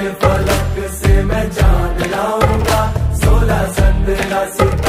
फलक से मैं जान लाऊंगा, 16 15 सितारे